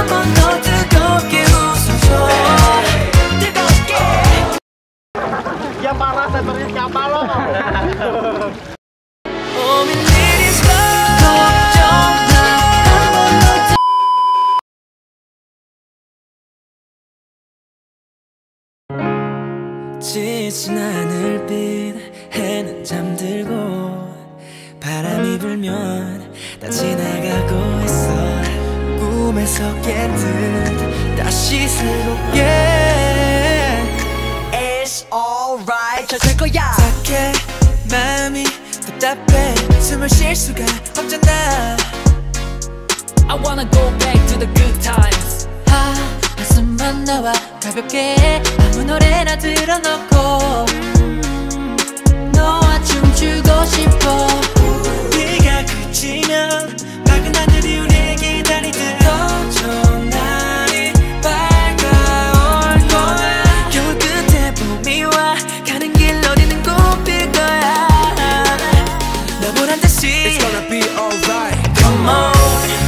번 더 뜨겁게 웃어줘 뜨겁게 Ya parah sensornya siapa lo? 지친 하늘빛 해는 잠들고 바람이 불면 다 지나가고 있어 꿈에서 깬 듯 다시 새롭게 It's alright 잘 될 거야 착해 마음이 답답해 숨을 쉴 수가 없잖아 I wanna go back to the good times 가슴만 나와 가볍게 아무 노래나 들어놓고 너와 춤추고 싶어 네가 그치면 밝은 하늘이 우릴 기다리듯 더 좋은 날이 밝아올 거야 겨울 끝에 봄이 와 가는 길 어디는 꽃필 거야 나 보란 듯이 It's gonna be alright Come on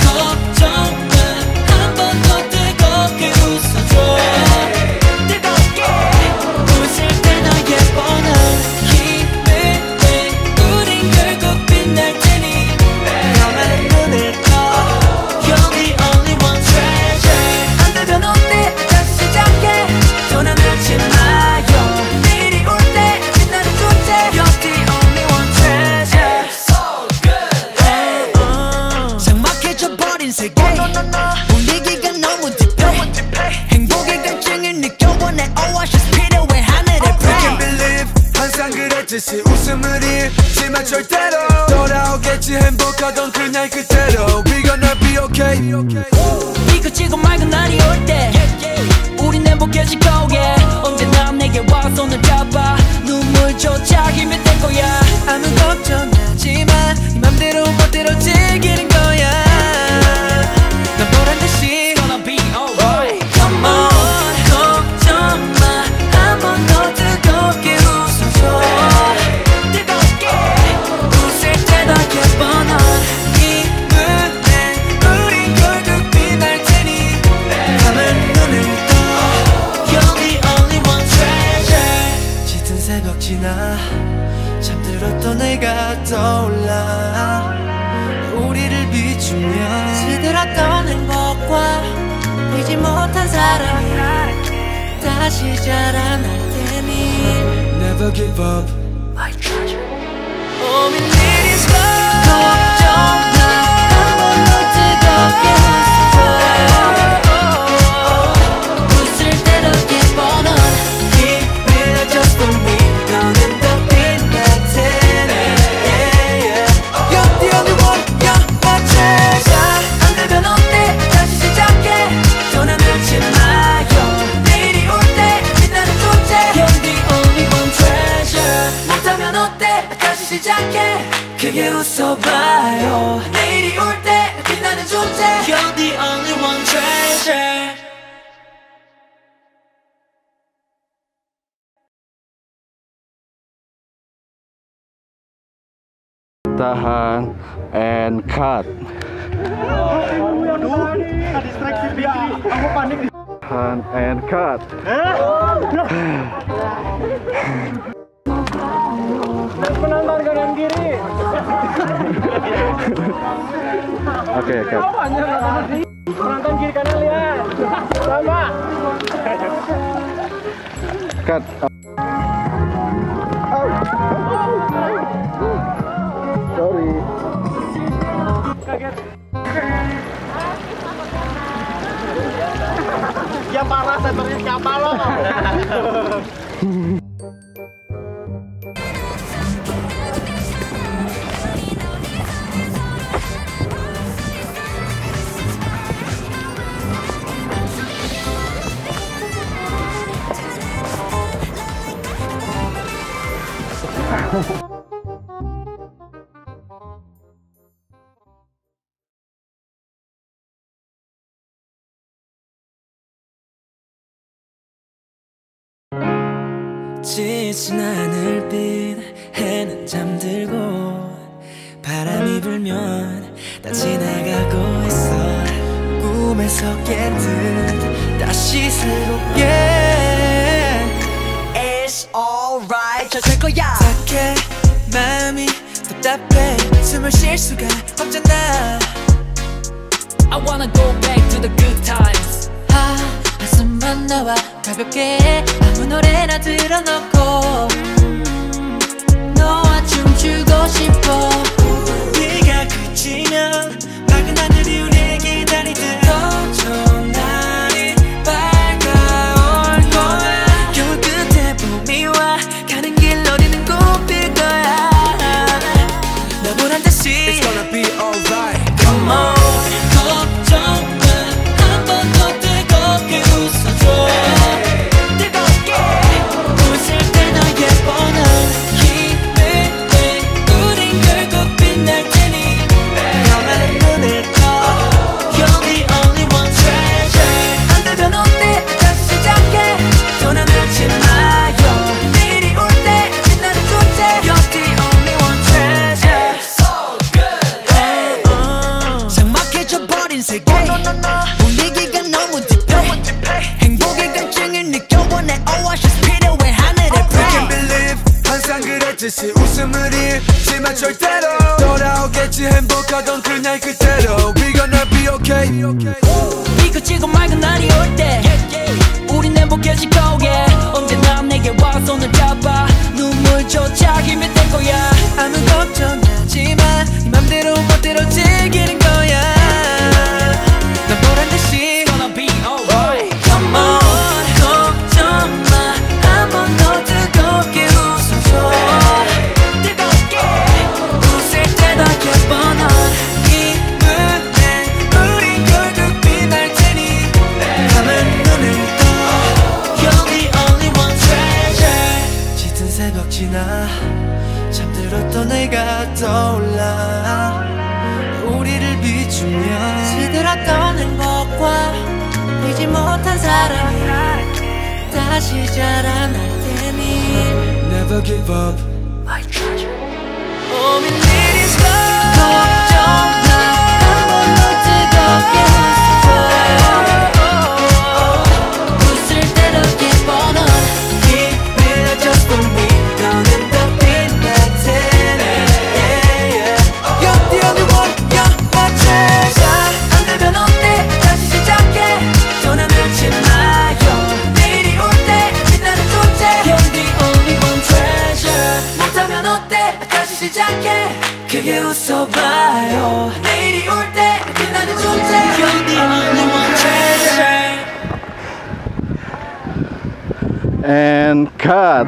분위기가 너무 딥해 행복의 갈증을 느껴보 내 오아시스 필요해 하늘에 pray I can't believe 항상 그랬듯이 웃음을 잃지만 절대로 돌아오겠지 행복하던 그날 그대로 We gonna be okay 이거 지고 맑은 날이 올 때 우린 행복해질 거야 언제나 내게 와 손을 잡아 눈물조차 힘이 될 거야 아무 걱정하지 마 네 맘대로 멋대로 즐기는 거야 난 보란 듯이 Gonna be alright Come on 걱정 마 한 번 더 뜨겁게 웃어줘 뜨겁게 웃을 때다 예뻐 넌 이 눈에 우린 결국 빛날 테니 감은 눈을 떠 You're the only one treasure 짙은 새벽 지나 잠들었던 내가 떠올라 우리를 비추며 시들었던 행복과 잊지 못한 사랑이 다시 자라날 테니 Never give up My treasure All we need is love 걱정 마 한 번 더 뜨겁게 웃어줘 웃을 때도 예뻐 넌 Keep it just for me 너는 더 빛날 테니 yeah, yeah. You're the only one You're my treasure 안 되면 어때 다시 시작해 전화 놓지 마요 내일이 올 때 빛나는 존재 You're the only one treasure 못하면 어때 다시 시작해 크게 웃어봐요 내일이 올 때 빛나는 존재 You're the only one treasure Tahan and cut. Aduh, distraksi Fikri. Aku panik. Tahan and cut. Penonton kanan kiri. Oke, cut. Penonton kiri kanan lihat. Sama. Cut. Sorry. Kaget. Ya parah sensornya siapa lo? 지친 하늘빛 해는 잠들고 바람이 불면 다 지나가고 있어 꿈에 꿈에서 깬 듯 다시 새롭게 It's alright 잘 될 거야 착해 마음이 답답해 숨을 쉴 수가 없잖아 I wanna go back to the good times 한숨만 나와 가볍게 아무 노래나 들어놓고 너와 춤추고 싶어 네가 그치면 밝은 하늘이 우리를 기다리듯 더 좋은 날이 밝아올 거야 겨울 끝에 봄이 와 가는 길 어디는 꼭 필 거야 나 보란 듯이 It's gonna be alright Come on 걱정 마 한 번 더 뜨겁게 웃어줘 뜨겁게 웃을 때 너의 뻔한 힘을 내 우린 결국 빛날 테니 너만의 눈을 떠 You're the only one treasure 안 되면 어때 다시 시작해 또 난 놓지 마요 내일이 올 때 빛나는 존재 You're the only one treasure So good 삭막해져 버린 세계 분위기가 너무 딥해 행복의 갈증을 느껴본 내 oasis 필요해 하늘에 pray I can't believe 항상 그랬듯이 웃음을 잃지만 절대로 돌아오겠지 행복하던 그날 그대로 We gonna be okay 이거 지고 맑은 날이 올 때 우린 행복해질 거야 언제나 내게 와 손을 잡아 눈물조차 힘이 될 거야 아무 걱정하지 마 네 맘대로 멋대로 즐기는 거야 난 보란 듯이 It's gonna be alright Come on 걱정 마 한 번 더 뜨겁게 웃어줘 뜨겁게 웃을 때 너의 뻔한 힘을 내 우린 결국 빛날 테니 감은 눈을 떠 You're the only one treasure 짙은 새벽 지나 잠들었던 내가 떠올라 우리를 비추며 시들었던 행복과 잊지 못한 사랑이 다시 자라날 테니 Never give up My treasure 오면 내린 love 걱정 마 한 번 더 뜨겁게 웃어줘 웃을 때 너의 뻔한 힘을 just for me 너는 더 빛날 테니 You're the only one You're my treasure 안 되면 어때 다시 시작해 또 난 놓지 마요 내일이 올 때 빛나는 존재 You're the only one treasure 못하면 어때 다시 시작해 크게 웃어봐요 내일이 올 때 빛나는 존재 You're the only one treasure And cut.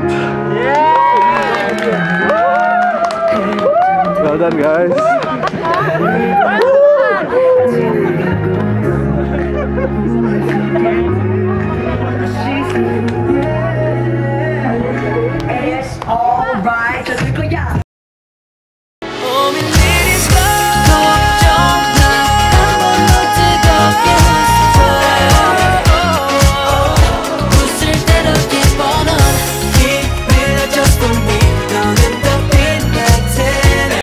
Well done, guys.